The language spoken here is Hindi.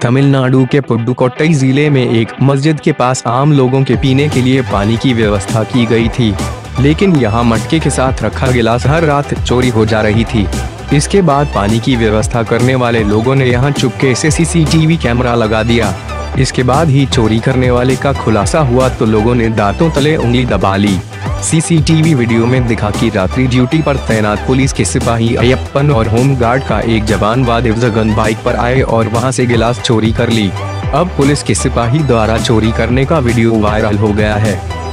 तमिलनाडु के पुडुकोट्टई जिले में एक मस्जिद के पास आम लोगों के पीने के लिए पानी की व्यवस्था की गई थी, लेकिन यहां मटके के साथ रखा गिलास हर रात चोरी हो जा रही थी। इसके बाद पानी की व्यवस्था करने वाले लोगों ने यहां चुपके से CCTV कैमरा लगा दिया। इसके बाद ही चोरी करने वाले का खुलासा हुआ तो लोगों ने दांतों तले उंगली दबा ली। CCTV वीडियो में दिखा कि रात्रि ड्यूटी पर तैनात पुलिस के सिपाही अय्यप्पन और होम गार्ड का एक जवान वादिवजगन बाइक पर आए और वहां से गिलास चोरी कर ली। अब पुलिस के सिपाही द्वारा चोरी करने का वीडियो वायरल हो गया है।